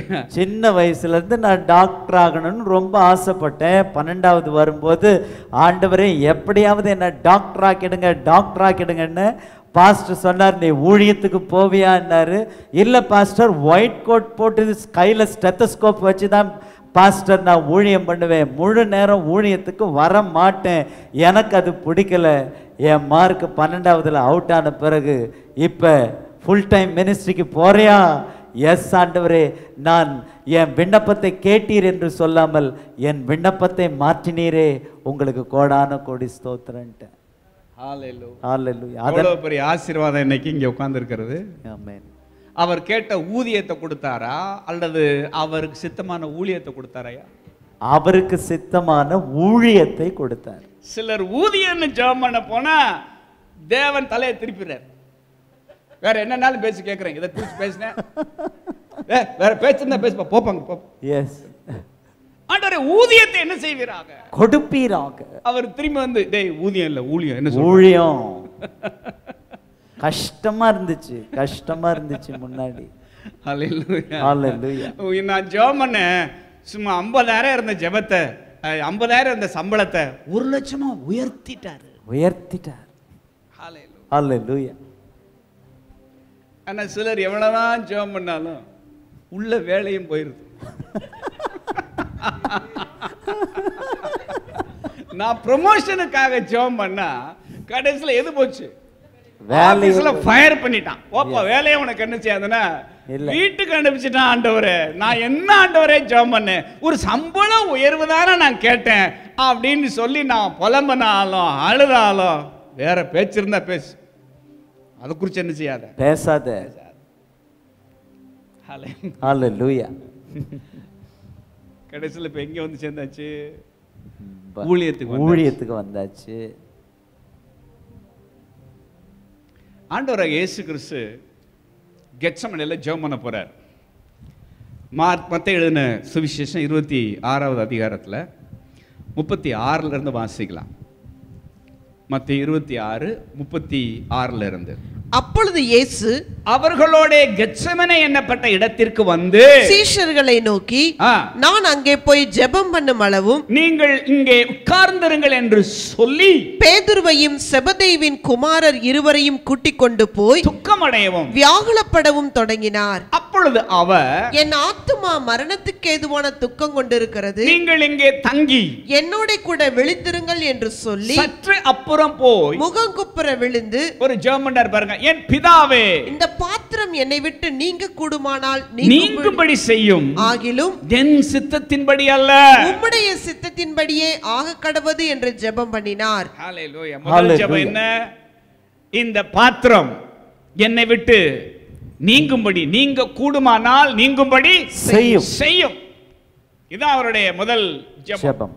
ஹalleluya. சின்ன வயசுல இருந்து நான் டாக்டர் ஆகணும்னு ரொம்ப ஆசைப்பட்டேன். 12வது வரும்போது ஆண்டவரே எப்படியாவது என்ன டாக்டர் ஆக்கிடுங்கன்னு பாஸ்டர் சொன்னார். நீ ஊழியத்துக்கு போவியான்னாரு. இல்லை பாஸ்டர், ஒயிட் கோட் போட்டு கையில் ஸ்டெத்தஸ்கோப் வச்சு தான் பாஸ்டர் நான் ஊழியம் பண்ணுவேன், முழு நேரம் ஊழியத்துக்கு வர மாட்டேன், எனக்கு அது பிடிக்கல. என் மார்க் 12வதுல அவுட் ஆன பிறகு இப்போ ஃபுல் டைம் மினிஸ்ட்ரிக்கு போறியா? எஸ் ஆண்டவரே, நான் என் விண்ணப்பத்தை கேட்டீர் என்று சொல்லாமல் என் விண்ணப்பத்தை மாற்றினீரே, உங்களுக்கு கோடான கோடி ஸ்தோத்திரன்ட்டேன். ஹalleluya. அவ்வளவு பெரிய ஆசீர்வாதம் இன்னைக்கு இங்கே உட்கார்ந்திருக்கிறது. ஆமென். அவர் கேட்ட ஊதியத்தை கொடுத்தாரா அல்லது அவருக்கு சித்தமான ஊழியத்தை கொடுத்தாரையா? அவருக்கு சித்தமான ஊழியத்தை கொடுத்தார். சிலர் ஊதியம்னு ஜெபம் பண்ண போனா தேவன் தலையை திருப்பிறார். வேற என்னன்னாலும் பேசி கேட்கறேன், இதை குறித்து பேசினேன், வேற பேச்சுன்னா பேசுப்பா, போப்பாங்க. எஸ், ஆண்டவரே ஊதியத்தை என்ன செய்வீராக? கொடுப்பீராக. அவர் திரும்பி வந்து, டேய் ஊதியம் இல்ல ஊழியம் என்ன சொல்ற? ஊழியம். கஷ்டமா இருந்துச்சு முன்னாடி. ஹalleluya. ஹalleluya. நான் ஜெபம் பண்ணேன், சும்மா 50,000 இருந்த ஜெபத்தை, 50,000 இருந்த சம்பளத்தை 1,00,000 உயர்த்திட்டார். ஹalleluya. ஆனா சிலர் எவ்வளவுதான் ஜெபம் பண்ணாலும் உள்ள வேலையும் போயிருது. நான் ப்ரமோஷனுக்காக ஜெபம் பண்ணா கடைசியில் எது போச்சு? வேலையில ஃபயர் பண்ணிட்டான். ஓப்பா வேலையை உனக்கு என்ன செய்யாதுன்னா வீட்டுக்கு அனுப்பிச்சிட்டான். ஆண்டவரே, நான் என்ன ஆண்டவரே ஜெபம் பண்ணேன், ஒரு சம்பள உயர்வு தானே நான் கேட்டேன் அப்படின்னு சொல்லி நான் புலம்பனாலும் அழுதாலும் வேற பேச்சு இருந்தா பேசு, அதை குறித்து என்ன செய்யாத, பேசாத. ஹalleluya. கடைசியில் இப்ப எங்க வந்து சேர்ந்தாச்சு? ஊழியத்துக்கு வந்தாச்சு. ஆண்டவராக இயேசு கிறிஸ்து கெத்சமனேல ஜெபம் பண்ண போறார். மத்தேயு எழுதின சுவிசேஷம் 26வது அதிகாரத்தில் 36ல இருந்து வாசிக்கலாம். மத்தேயு 26:36 இருந்து. அப்பொழுது இயேசு அவர்களோட கெத்செமனே என்னப்பட்ட இடத்திற்கு வந்து சீஷர்களை நோக்கி, நான் அங்கே போய் ஜெபம் பண்ணும் அளவும் நீங்கள் இங்கே உட்கார்ந்திருங்கள் என்று சொல்லி பேதுருவையும் செபதேவின் குமாரர் இருவரையும் கூட்டிக் கொண்டு போய் துக்கமடையவும் வியாகுலப்படவும் தொடங்கினார். அப்பொழுது அவர், என் ஆத்துமா மரணத்துக்கு ஏதுவான துக்கம் கொண்டிருக்கிறது, நீங்கள் இங்கே தங்கி என்னோட கூட விழித்திருங்கள் என்று சொல்லி சற்று அப்புறம் போய் முகங்குப்புற விழுந்து ஒரு ஜெபம் பண்ணார். பாருங்க, என் பிதாவே, இந்த பாத்திரம் என்னை விட்டு நீங்க கூடுமானால் நீங்கும்படி செய்யும், ஆகிலும் என் சித்தத்தின்படி அல்ல உம்முடைய சித்தத்தின்படியே ஆக கடவது என்று ஜெபம் பண்ணினார். ஹalleluya. முதல் ஜெபம் என்ன? இந்த பாத்திரம் என்னை விட்டு நீங்கும்படி, நீங்க கூடுமானால் நீங்கும்படி செய்யும். இதான் அவருடைய முதல் ஜெபம்.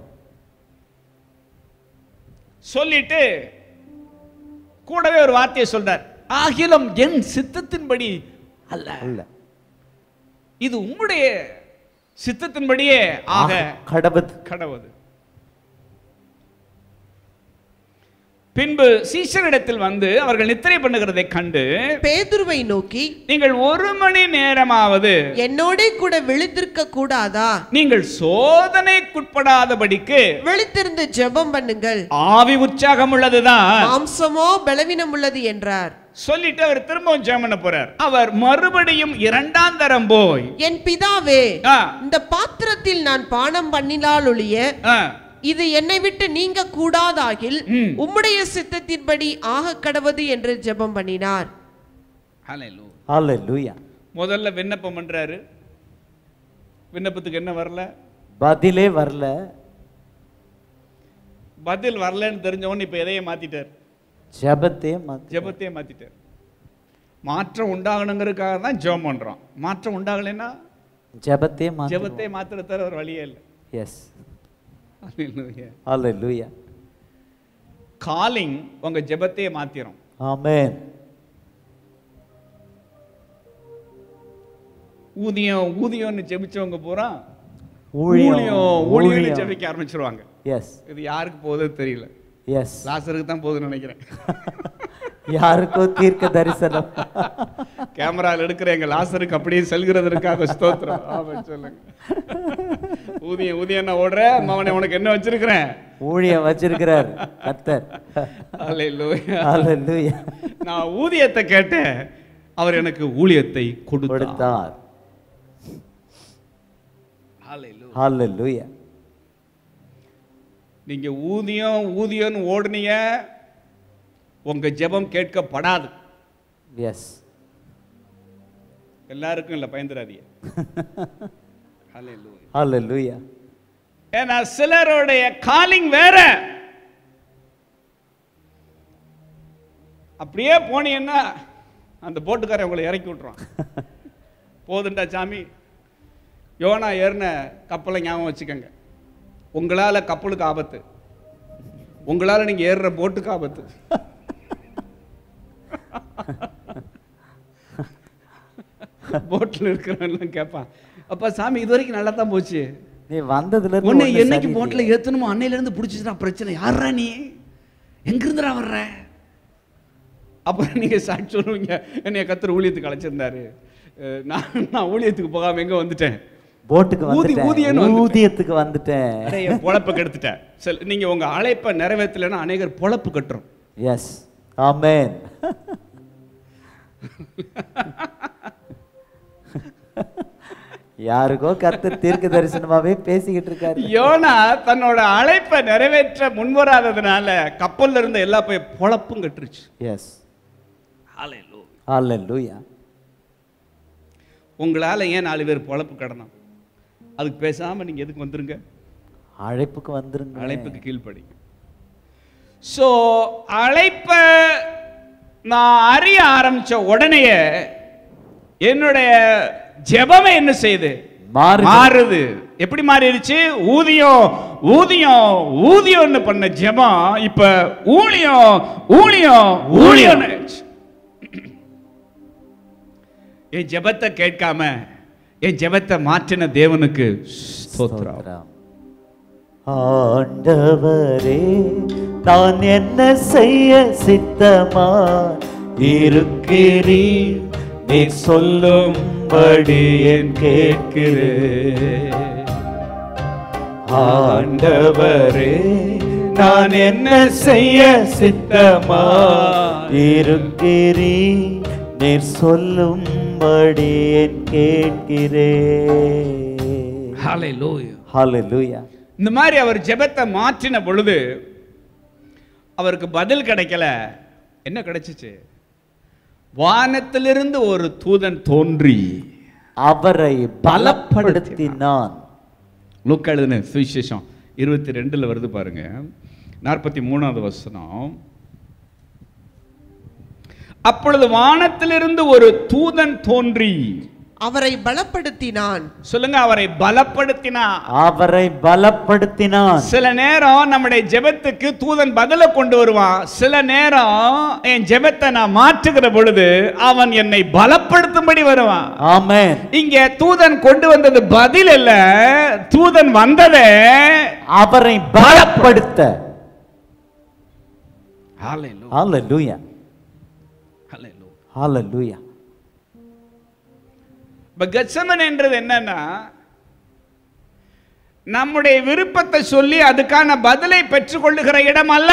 சொல்லிட்டு கூடவே ஒரு வார்த்தையை சொல்றார், ஆகிலும் என் சித்தத்தின்படி அல்ல, இது உம்முடைய சித்தத்தின்படியே ஆக கடவுது. பின்பு சீஷரிடத்தில் வந்து அவர்கள் நித்திரை பண்ணுகிறதை கண்டு பேதுருவை நோக்கி, நீங்கள் 1 மணி நேரமாவது என்னோட கூட விழித்திருக்க கூடாதா? நீங்கள் சோதனைக்குட்படாதபடிக்கு விழித்திருந்து ஜெபம் பண்ணுங்கள், ஆவி உற்சாகம் உள்ளதுதான், மாம்சமோ பலவீனம் உள்ளது என்றார். சொல்லிட்டு அவர் திரும்பவும் ஜெபம் பண்ண போறார். அவர் மறுபடியும் 2ஆம் தரம் போய், என் பிதாவே, இந்த பாத்திரத்தில் நான் பானம் பண்ணினால் ஒழிய இது என்னை விட்டு நீங்க கூடாதாகில் உம்முடைய சித்தத்தின்படி ஆக கடவது என்று ஜெபம் பண்ணினார். ஹalleluya. முதல்ல விண்ணப்பம் பண்றாரு. விண்ணப்பத்துக்கு என்ன வரல? பதிலே வரல. பதில் வரலன்னு தெரிஞ்சவன் இப்ப எதையே மாத்திட்டார்? ஜெபத்தையே மாத்திட்டார். மாற்றம் உண்டாகணுங்கிறதுக்காக தான் ஜெபம் பண்றோம். மாற்றம் உண்டாகலைன்னா ஜெபத்தையே மாத்திர தர ஒரு வழியே இல்லை. எஸ், ஹalleluya. காலிங் உங்க ஜெபத்தையே மாத்திரும். ஆமென். ஊதியம்னு ஜெபிச்சவங்க பூரா ஊழியம் ஜெபிக்க ஆரம்பிச்சிருவாங்க. எஸ், இது யாருக்கு போகுது தெரியல. எஸ், லாசருக்கு தான் போகுதுன்னு நினைக்கிறேன். யாருக்கோ தீர்க்க தரிசனம். கேமரால எடுக்கிற எங்க லாசருக்கு அப்படியே செல்கிறதற்காக ஸ்தோத்திரம். ஆமென் சொல்லுங்க. ஊதியம் ஊதியம் ஓடுற மகனே, உனக்கு என்ன வச்சிருக்கிறேன்? ஊழியம் வச்சிருக்கிறார் கர்த்தர். ஹல்லேலூயா. ஹல்லேலூயா. நான் ஊதியத்தை கேட்டேன், அவர் எனக்கு ஊழியத்தை கொடுத்தார். ஹல்லேலூயா. ஹல்லேலூயா. நீங்க ஊதியம் ஊதியம்னு ஓடுனீங்க, உங்க ஜெபம் கேட்கப்படாது. எஸ். எல்லாருக்கும் இல்ல, பயந்துராதீங்க. ஹல்லேலூயா. ஹல்லேலூயா. ஏன்னா சிலருடைய காலிங் வேற. அப்படியே போனீங்கன்னா அந்த போட்டுக்காரன் உங்களை இறக்கி விட்டுறான். போதுண்டா சாமி. யோனா ஏறின கப்பலை ஞாபகம் வச்சுக்கோங்க. உங்களால கப்பலுக்கு ஆபத்து, உங்களால நீங்க ஏறுற போட்டுக்கு ஆபத்து. போட்ல இருக்கிறவன் கேட்பான், அப்பா சாமி இது வரைக்கும் நல்லா தான் போச்சு, நீ வந்ததுல உன்னை என்னைக்கு போட்ல ஏத்தணுமோ அன்னையில இருந்து பிடிச்சிட்டா பிரச்சனை. யாரா நீ, எங்க இருந்துடா வர்ற? அப்புறம் நீங்க சாட்சி சொல்லுவீங்க, என்னைய கர்த்தர் ஊழியத்துக்கு அழைச்சிருந்தாரு, நான் ஊழியத்துக்கு போகாம எங்க வந்துட்டேன், போட்டுக்கு வந்துட்டேன், ஊதியத்துக்கு வந்துட்டேன், என் பொழப்ப கெடுத்துட்டேன். நீங்க உங்க அழைப்பை நிறைவேற்றலைன்னா அநேகர் பொழப்பு கட்டுறோம். எஸ். ஆமென். யாருக்கோ கர்த்தர் தீர்க்க தரிசனமாவே பேசிக்கிட்டு இருக்காரு. யோனா தன்னோட அழைப்பை நிறைவேற்ற முன்வராததுனால கப்பல்ல இருந்த எல்லா போய் பொழப்பும் கட்டுருச்சு. எஸ். ஹல்லேலூயா. ஹல்லேலூயா. உங்களால ஏன் 4 பேர் பொழப்பு கடணும்? அதுக்கு பேசாம நீங்க எதுக்கு வந்துருங்க, அழைப்புக்கு வந்துருங்க, அழைப்புக்கு கீழ்ப்படிங்க. சோ அழைப்ப நான் அறிய ஆரம்பிச்ச உடனே என்னுடைய ஜெபமே என்ன செய்யுது? மாறுது. எப்படி மாறிடுச்சு? ஊதியம் ஊதியம் ஊதியம்னு பண்ண ஜெபம் இப்ப ஊழியம் ஊழியம் ஊழியம். என் ஜெபத்தை கேட்காம என் ஜெபத்தை மாற்றின தேவனுக்கு ஸ்தோத்திரம். ஆண்டவரே, நான் என்ன செய்ய சித்தமா இருக்கிறீர், நீ சொல்லும்படி என் கேட்கிறேன். ஆண்டவரே, நான் என்ன செய்ய சித்தமா இருக்கிறீர், நீ சொல்லும்படி என் கேட்கிறேன். ஹல்லேலூயா. ஹல்லேலூயா. இந்த மாதிரி அவர் ஜெபத்தை மாற்றின பொழுது அவருக்கு பதில் கிடைக்கல. என்ன கிடைச்சிச்சு? வானத்திலிருந்து ஒரு தூதன் தோன்றி அவரை பலப்படுத்தினான். லூக்கா எழுதின சுவிசேஷம் 22 வருது பாருங்க, 43வது வசனம். அப்பொழுது வானத்திலிருந்து ஒரு தூதன் தோன்றி அவரை பலப்படுத்தினான். சொல்லுங்க, அவரை பலப்படுத்தினான். அவரை பலப்படுத்தினான். சில நேரம் நம்முடைய ஜெபத்துக்கு தூதன் பதில கொண்டு வருவான். சில நேரம் என் ஜெபத்தை நான் மாற்றுகிற பொழுது அவன் என்னை பலப்படுத்தும்படி வருவான். ஆமென். இங்க தூதன் கொண்டு வந்தது பதில் இல்ல, தூதன் வந்ததே அவரை பலப்படுத்த. ஹல்லேலூயா. ஹல்லேலூயா. ஹல்லேலூயா. ஹல்லேலூயா. கெத்செமனே என்றது என்னன்னா, நம்முடைய விருப்பத்தை சொல்லி அதுக்கான பதிலை பெற்றுக்கொள்ளுகிற இடம் அல்ல,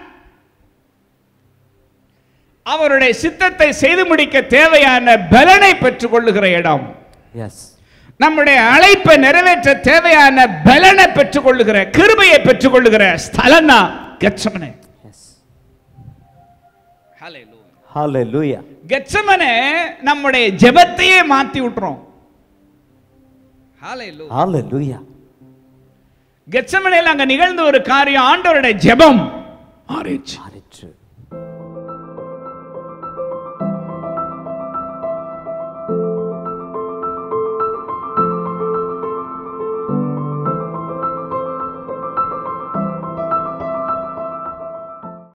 அவருடைய சித்தத்தை செய்து முடிக்க தேவையான பலனை பெற்றுக்கொள்ளுகிற இடம். எஸ். நம்முடைய அழைப்பை நிறைவேற்ற தேவையான பலனை பெற்றுக்கொள்ளுகிற, கிருபையை பெற்றுக்கொள்ளுகிற ஸ்தலம் தான் கெத்செமனே. எஸ். ஹல்லேலூயா. ஹல்லேலூயா. கெத்செமனே நம்முடைய ஜெபத்தையே மாத்தி விட்டுறோம். ஹல்லேலூயா. ஹல்லேலூயா. கெத்செமனேல அங்க நிகழ்ந்த ஒரு காரியம், ஆண்டவருடைய ஜெபம் மாறிச்சு.